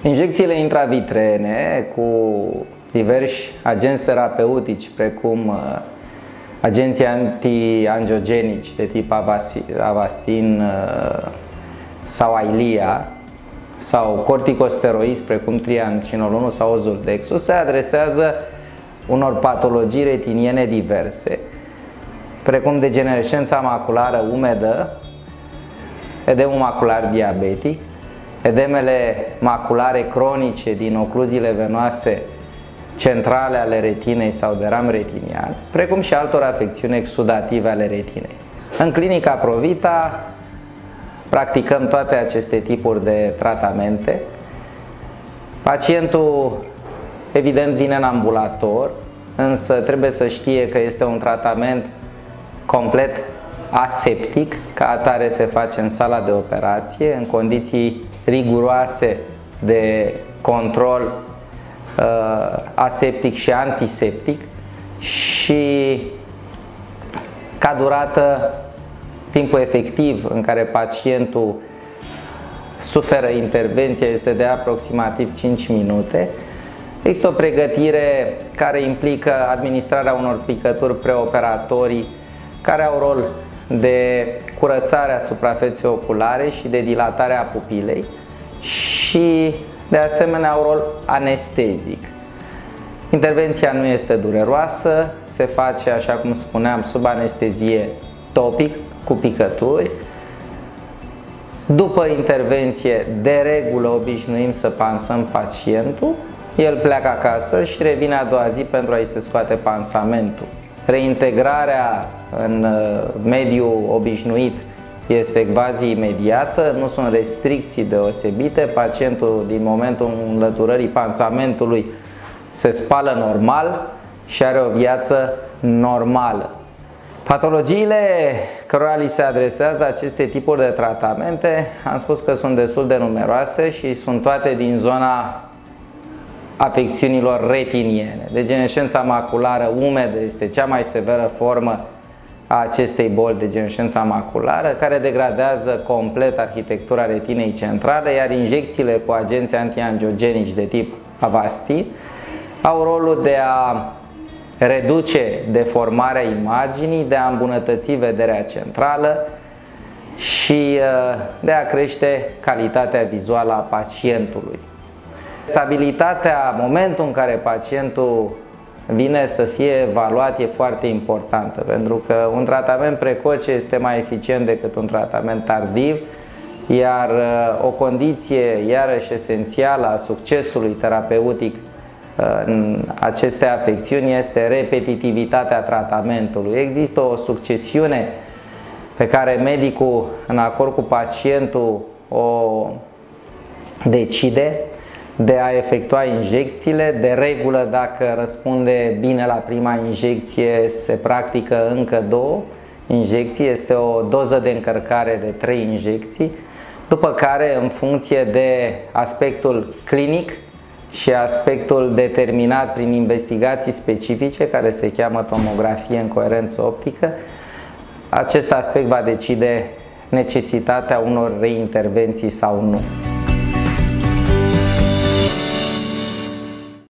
Injecțiile intravitrene cu diversi agenți terapeutici, precum agenții antiangiogenici de tip Avastin sau Ailia, sau corticosteroizi precum triancinolonul sau Zurdexul, se adresează unor patologii retiniene diverse, precum degenerescența maculară umedă, edemul macular diabetic, edemele maculare cronice din ocluziile venoase centrale ale retinei sau deram retinian, precum și altor afecțiuni exudative ale retinei. În clinica Provita practicăm toate aceste tipuri de tratamente. Pacientul evident vine în ambulator, însă trebuie să știe că este un tratament complet aseptic, ca atare se face în sala de operație, în condiții riguroase de control aseptic și antiseptic, și ca durată, timpul efectiv în care pacientul suferă intervenția este de aproximativ 5 minute. Există o pregătire care implică administrarea unor picături preoperatorii care au rol de curățare a suprafeței oculare și de dilatare a pupilei și de asemenea au rol anestezic. Intervenția nu este dureroasă, se face, așa cum spuneam, sub anestezie topic cu picături. După intervenție, de regulă obișnuim să pansăm pacientul, el pleacă acasă și revine a doua zi pentru a-i se scoate pansamentul. Reintegrarea în mediul obișnuit este quasi imediată, nu sunt restricții deosebite, pacientul din momentul înlăturării pansamentului se spală normal și are o viață normală. Patologiile cărora li se adresează aceste tipuri de tratamente, am spus că sunt destul de numeroase și sunt toate din zona afecțiunilor retiniene. Degenerescența maculară umedă este cea mai severă formă a acestei boli, degenerescența maculară, care degradează complet arhitectura retinei centrale, iar injecțiile cu agenți antiangiogenici de tip Avastin au rolul de a reduce deformarea imaginii, de a îmbunătăți vederea centrală și de a crește calitatea vizuală a pacientului. Stabilitatea, momentul în care pacientul vine să fie evaluat, e foarte importantă, pentru că un tratament precoce este mai eficient decât un tratament tardiv, iar o condiție iarăși esențială a succesului terapeutic în aceste afecțiuni este repetitivitatea tratamentului. Există o succesiune pe care medicul, în acord cu pacientul, o decide de a efectua injecțiile. De regulă, dacă răspunde bine la prima injecție, se practică încă 2 injecții, este o doză de încărcare de 3 injecții, după care, în funcție de aspectul clinic și aspectul determinat prin investigații specifice, care se cheamă tomografie în coerență optică, acest aspect va decide necesitatea unor reintervenții sau nu.